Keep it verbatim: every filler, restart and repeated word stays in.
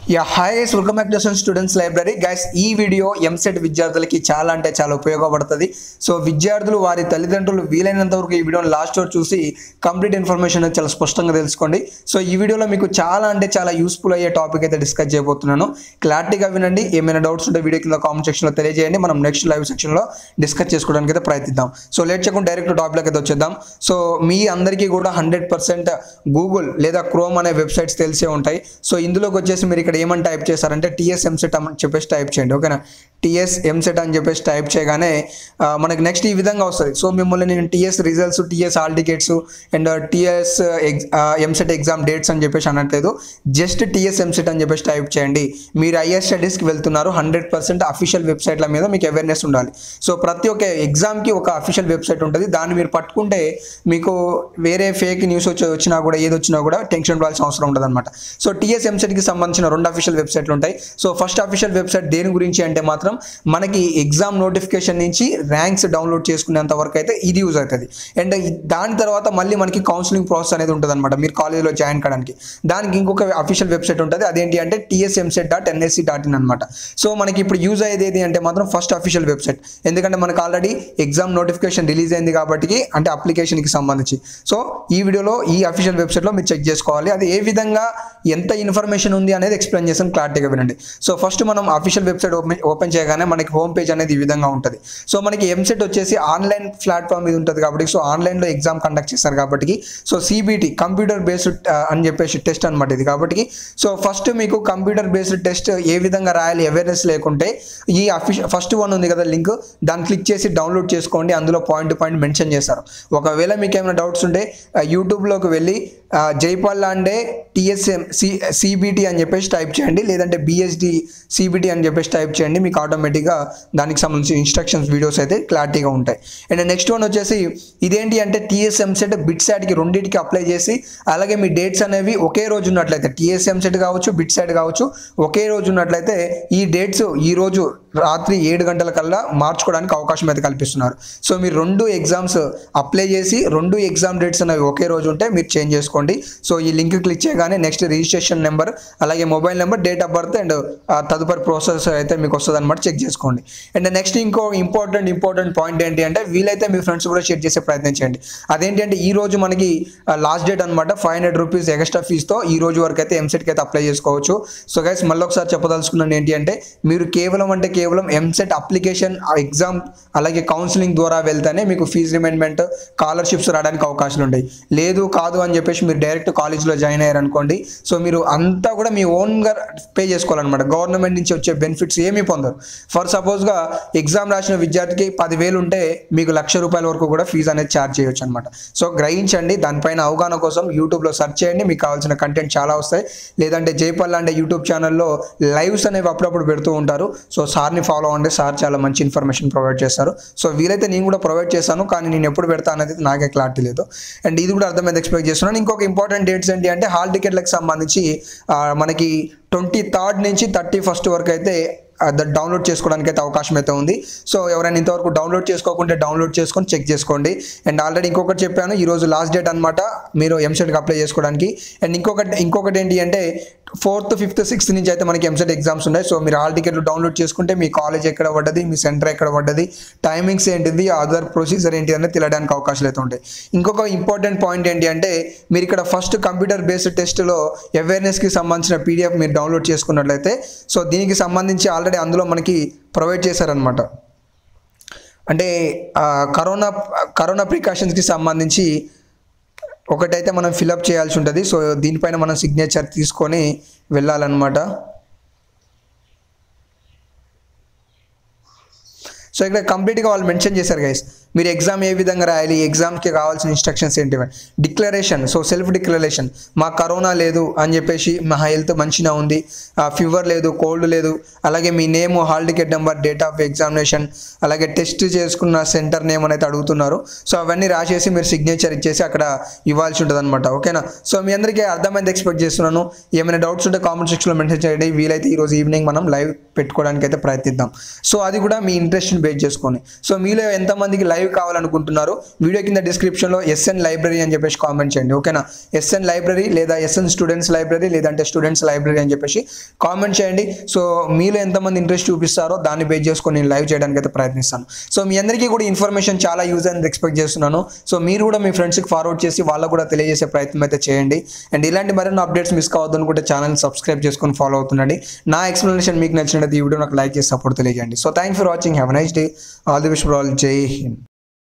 Yeah hi guys, welcome back to students library. Guys, ఈ video EAMCET విద్యార్థులకి చాలా అంటే చాలా ఉపయోగపడుతుంది. సో విద్యార్థులు వారి తల్లిదండ్రులు వీలైనంత వరకు ఈ వీడియోని లాస్ట్ వరకు చూసి కంప్లీట్ ఇన్ఫర్మేషన్ చాలా స్పష్టంగా తెలుసుకోండి. సో ఈ వీడియోలో మీకు చాలా అంటే చాలా యూస్ఫుల్ అయ్యే టాపిక్ అయితే డిస్కస్ చేయబోతున్నాను. క్లారిటీగా వినండి. ఏమైనా డౌట్స్ ఉంటే వీడియో కింద కామెంట్ సెక్షన్లో తెలియజేయండి. మనం నెక్స్ట్ లైవ్ సెక్షన్లో డిస్కస్ చేసుకోవడానికి అయితే ప్రయత్నిద్దాం. సో లేట్ చేయకుండా డైరెక్ట్ టాపిక్లోకి అయితే వచ్చేద్దాం. సో మీ అందరికీ కూడా హండ్రెడ్ పర్సెంట్ గూగుల్ లేదా క్రోమ్ అనే వెబ్సైట్స్ తెలిసే ఉంటాయి. సో ఇందులోకి వచ్చేసి మీరు ఇక్కడ ఏమని టైప్ చేశారంటే టీఎస్ ఎంసెట్ అని చెప్పేసి టైప్ చేయండి. ఓకేనా, టీఎస్ ఎంసెట్ అని చెప్పేసి టైప్ చేయగానే మనకి నెక్స్ట్ ఈ విధంగా వస్తుంది. సో మిమ్మల్ని నేను TS results, TS hall tickets and TS EAMCET exam dates అని చెప్పేసి అనట్లేదు. జస్ట్ టీఎస్ ఎంసెట్ అని చెప్పేసి టైప్ చేయండి. మీరు ఐఏఎస్ స్టడీస్కి వెళ్తున్నారు. హండ్రెడ్ పర్సెంట్ అఫీషియల్ వెబ్సైట్ల మీద మీకు అవేర్నెస్ ఉండాలి. సో ప్రతి ఒక్క ఎగ్జామ్కి ఒక అఫీషియల్ వెబ్సైట్ ఉంటుంది. దాన్ని మీరు పట్టుకుంటే మీకు వేరే ఫేక్ న్యూస్ వచ్చి వచ్చినా కూడా ఏది వచ్చినా కూడా టెన్షన్ పడాల్సిన అవసరం ఉండదు అనమాట. సో టీఎస్ ఎంసెట్కి సంబంధించిన రెండు అఫీషియల్ వెబ్సైట్లు ఉంటాయి. సో ఫస్ట్ అఫీషియల్ వెబ్సైట్ దేని గురించి అంటే మాత్రం మనకి ఎగ్జామ్ నోటిఫికేషన్ నుంచి ర్యాంక్స్ డౌన్లోడ్ చేసుకునేంత వరకు అయితే ఇది యూజ్ అవుతుంది. అండ్ దాని తర్వాత మళ్ళీ మనకి కౌన్సిలింగ్ ప్రాసెస్ అనేది ఉంటుంది అనమాట. మీరు కాలేజీలో జాయిన్ కావడానికి దానికి ఇంకొక అఫీషియల్ వెబ్సైట్ ఉంటుంది. అదేంటి అంటే TS EAMCET dot NSC dot in అనమాట. సో మనకి ఇప్పుడు యూజ్ అయ్యేది ఏది అంటే మాత్రం ఫస్ట్ అఫీషియల్ వెబ్సైట్. ఎందుకంటే మనకు ఆల్రెడీ ఎగ్జామ్ నోటిఫికేషన్ రిలీజ్ అయింది కాబట్టి, అంటే అప్లికేషన్కి సంబంధించి. సో ఈ వీడియోలో ఈ అఫీషియల్ వెబ్సైట్లో మీరు చెక్ చేసుకోవాలి. అది ఏ విధంగా ఎంత ఇన్ఫర్మేషన్ ఉంది అనేది ఎక్స్ప్లెయిన్ చేస్తాను, క్లారిటీగా వినండి. సో ఫస్ట్ మనం అఫీషియల్ వెబ్సైట్ ఓపెన్ ఓపెన్ చేయగానే మనకి హోమ్ పేజ్ అనేది ఈ విధంగా ఉంటుంది. సో మనకి ఎంసెట్ వచ్చేసి ఆన్లైన్ ప్లాట్ఫామ్ మీద ఉంటుంది కాబట్టి, సో ఆన్లైన్లో ఎగ్జామ్ కండక్ట్ చేస్తారు కాబట్టి, సో సిబిటి కంప్యూటర్ బేస్డ్ అని చెప్పేసి టెస్ట్ అనమాట ఇది కాబట్టి. సో ఫస్ట్ మీకు కంప్యూటర్ బేస్డ్ టెస్ట్ ఏ విధంగా రాయాలి అవేర్నెస్ లేకుంటే ఈ అఫీషియల్ ఫస్ట్ వన్ ఉంది కదా లింక్, దాన్ని క్లిక్ చేసి డౌన్లోడ్ చేసుకోండి. అందులో పాయింట్ టు పాయింట్ మెన్షన్ చేస్తారు. ఒకవేళ మీకు ఏమైనా డౌట్స్ ఉంటే యూట్యూబ్లోకి వెళ్ళి Jaipal Lande TSM C CBT అని చెప్పేసి టైప్ చేయండి, లేదంటే బిఎస్డి సిబిటి అని చెప్పేసి టైప్ చేయండి. మీకు ఆటోమేటిక్గా దానికి సంబంధించిన ఇన్స్ట్రక్షన్స్ వీడియోస్ అయితే క్లారిటీగా ఉంటాయి. అండ్ నెక్స్ట్ వన్ వచ్చేసి ఇదేంటి అంటే టీఎస్ ఎంసెట్ బిట్ సైట్కి రెండింటికి అప్లై చేసి, అలాగే మీ డేట్స్ అనేవి ఒకే రోజు ఉన్నట్లయితే టీఎస్ ఎంసెట్ కావచ్చు బిట్ సైట్ కావచ్చు ఒకే రోజు ఉన్నట్లయితే ఈ డేట్స్ ఈ రోజు రాత్రి ఏడు గంటల కల్లా మార్చుకోవడానికి అవకాశం అయితే కల్పిస్తున్నారు. సో మీరు రెండు ఎగ్జామ్స్ అప్లై చేసి రెండు ఎగ్జామ్ డేట్స్ అనేవి ఒకే రోజు ఉంటే మీరు చేంజ్ చేసుకోండి. సో ఈ లింక్ క్లిక్ చేయగానే నెక్స్ట్ రిజిస్ట్రేషన్ నెంబర్, అలాగే mobile number, date of birth and తదుపరి ప్రాసెస్ అయితే మీకు వస్తుంది అనమాట. చెక్ చేసుకోండి. అండ్ నెక్స్ట్ ఇంకో ఇంపార్టెంట్ ఇంపార్టెంట్ పాయింట్ ఏంటి అంటే వీలైతే మీ ఫ్రెండ్స్ కూడా షేర్ చేసే ప్రయత్నం చేయండి. అదేంటి అంటే ఈ రోజు మనకి లాస్ట్ డేట్ అనమాట. ఫైవ్ హండ్రెడ్ రూపీస్ ఎక్స్ట్రా ఫీజ్తో ఈ రోజు వరకు అయితే ఎంసెట్కి అయితే అప్లై చేసుకోవచ్చు. సో గైస్, మళ్ళీ ఒకసారి చెప్పదలుచుకున్నాను ఏంటి అంటే మీరు కేవలం అంటే కేవలం ఎంసెట్ అప్లికేషన్ ఎగ్జామ్ అలాగే కౌన్సిలింగ్ ద్వారా వెళ్తేనే మీకు ఫీజు రిమెంట్మెంట్ స్కాలర్షిప్స్ రావడానికి అవకాశాలు ఉంటాయి. లేదు కాదు అని చెప్పేసి మీరు డైరెక్ట్ కాలేజ్లో జాయిన్ అయ్యారు అనుకోండి, సో మీరు అంతా కూడా మీ ఓన్గా పే చేసుకోవాలన్నమాట. గవర్నమెంట్ నుంచి వచ్చే బెనిఫిట్స్ ఏమీ పొందరు. ఫర్ సపోజ్గా ఎగ్జామ్ రాసిన విద్యార్థికి పదివేలు ఉంటే మీకు లక్ష రూపాయల వరకు కూడా ఫీజు అనేది ఛార్జ్ చేయొచ్చు అనమాట. సో గ్రహించండి. దానిపైన అవగాహన కోసం యూట్యూబ్లో సెర్చ్ చేయండి. మీకు కావాల్సిన కంటెంట్ చాలా వస్తాయి. లేదంటే జైపాల్ అంటే యూట్యూబ్ ఛానల్లో లైవ్స్ అనేవి అప్పుడప్పుడు పెడుతూ ఉంటారు. సో సార్ని ఫాలో అవ్వండి. సార్ చాలా మంచి ఇన్ఫర్మేషన్ ప్రొవైడ్ చేస్తారు. సో వీలైతే నేను కూడా ప్రొవైడ్ చేస్తాను, కానీ నేను ఎప్పుడు పెడతా అనేది నాకే క్లారిటీ లేదు. అండ్ ఇది కూడా అర్థమైంది ఎక్స్పెక్ట్ చేస్తున్నాను. ఇంకొక ఇంపార్టెంట్ డేట్స్ ఏంటి అంటే హాల్ టికెట్లకు సంబంధించి మనకి ట్వంటీ థర్డ్ నుంచి థర్టీ ఫస్ట్ వరకు అయితే డౌన్లోడ్ చేసుకోవడానికి అయితే అవకాశం అయితే ఉంది. సో ఎవరైనా ఇంతవరకు డౌన్లోడ్ చేసుకోకుంటే డౌన్లోడ్ చేసుకొని చెక్ చేసుకోండి. అండ్ ఆల్రెడీ ఇంకొకటి చెప్పాను, ఈరోజు లాస్ట్ డేట్ అనమాట మీరు ఎంసెట్కి అప్లై చేసుకోవడానికి. అండ్ ఇంకొకటి ఇంకొకటి ఏంటి అంటే ఫోర్త్ ఫిఫ్త్ సిక్స్త్ నుంచి అయితే మనకి ఎంసెట్ ఎగ్జామ్స్ ఉన్నాయి. సో మీరు హాల్ టికెట్లు డౌన్లోడ్ చేసుకుంటే మీ కాలేజ్ ఎక్కడ పడ్డది, మీ సెంటర్ ఎక్కడ పడ్డది, టైమింగ్స్ ఏంటిది, అదర్ ప్రొసీజర్ ఏంటి అనేది తెలియడానికి అవకాశాలు అయితే ఉంటాయి. ఇంకొక ఇంపార్టెంట్ పాయింట్ ఏంటి అంటే మీరు ఇక్కడ ఫస్ట్ కంప్యూటర్ బేస్డ్ టెస్ట్లో అవేర్నెస్కి సంబంధించిన పీడిఎఫ్ మీరు డౌన్లోడ్ చేసుకున్నట్లయితే, సో దీనికి సంబంధించి ఆల్రెడీ అందులో మనకి ప్రొవైడ్ చేశారనమాట. అంటే కరోనా కరోనా ప్రికాషన్స్కి సంబంధించి ఒకటైతే మనం ఫిలప్ చేయాల్సి ఉంటుంది. సో దీనిపైన మనం సిగ్నేచర్ తీసుకొని వెళ్ళాలన్నమాట. సో ఇక్కడ కంప్లీట్గా వాళ్ళు మెన్షన్ చేశారు గైస్, మీరు ఎగ్జామ్ ఏ విధంగా రాయాలి, ఎగ్జామ్కి కావాల్సిన ఇన్స్ట్రక్షన్స్ ఏంటి. డిక్లరేషన్, సో సెల్ఫ్ డిక్లరేషన్, మా కరోనా లేదు అని చెప్పేసి, మా హెల్త్ మంచిగా ఉంది, ఫీవర్ లేదు, కోల్డ్ లేదు, అలాగే మీ name, hall ticket number, date of examination, అలాగే టెస్ట్ చేసుకున్న సెంటర్ నేమ్ అనేది అడుగుతున్నారు. సో అవన్నీ రాసేసి మీరు సిగ్నేచర్ ఇచ్చేసి అక్కడ ఇవ్వాల్సి ఉంటుంది అనమాట. ఓకేనా. సో మీ అందరికీ అర్థమైంది ఎక్స్పెక్ట్ చేస్తున్నాను. ఏమైనా డౌట్స్ ఉంటే కామెంట్ సెక్షన్లో మెన్షన్ చేయండి. వీలైతే ఈరోజు ఈవినింగ్ మనం లైవ్ పెట్టుకోవడానికి అయితే ప్రయత్నిద్దాం. సో అది కూడా మీ ఇంట్రెస్ట్ బేస్ చేసుకొని. సో మీలో ఎంతమందికి లైవ్ కావాలనుకుంటున్నారు వీడియో కింద డిస్క్రిప్షన్లో ఎస్ఎన్ లైబ్రరీ అని చెప్పేసి కామెంట్ చేయండి, ఓకేనా. ఎస్ఎన్ లైబ్రరీ లేదా ఎస్ఎన్ స్టూడెంట్స్ లైబ్రరీ లేదంటే స్టూడెంట్స్ లైబ్రరీ అని చెప్పేసి కామెంట్ చేయండి. సో మీలో ఎంతమంది ఇంట్రెస్ట్ చూపిస్తారో దాన్ని బేస్ చేసుకొని నేను లైవ్ చేయడానికి అయితే ప్రయత్నిస్తాను. సో మీ అందరికీ కూడా ఇన్ఫర్మేషన్ చాలా యూజ్ అని ఎక్స్పెక్ట్ చేస్తున్నాను. సో మీరు కూడా మీ ఫ్రెండ్స్కి ఫార్వర్డ్ చేసి వాళ్ళకు కూడా తెలియజేసే ప్రయత్నం అయితే చేయండి. అండ్ ఇలాంటి మరిన్ని అప్డేట్స్ మిస్ కావద్దు అనుకుంటే ఛానల్ సబ్స్క్రైబ్ చేసుకొని ఫాలో అవుతుండండి. నా ఎక్స్ప్లెనేషన్ మీకు నచ్చినట్లయితే ఈ వీడియో నాకు లైక్ చేసి సపోర్ట్ తెలియజేయండి. So thank for watching, have a nice day, all the best for all, Jai Hind.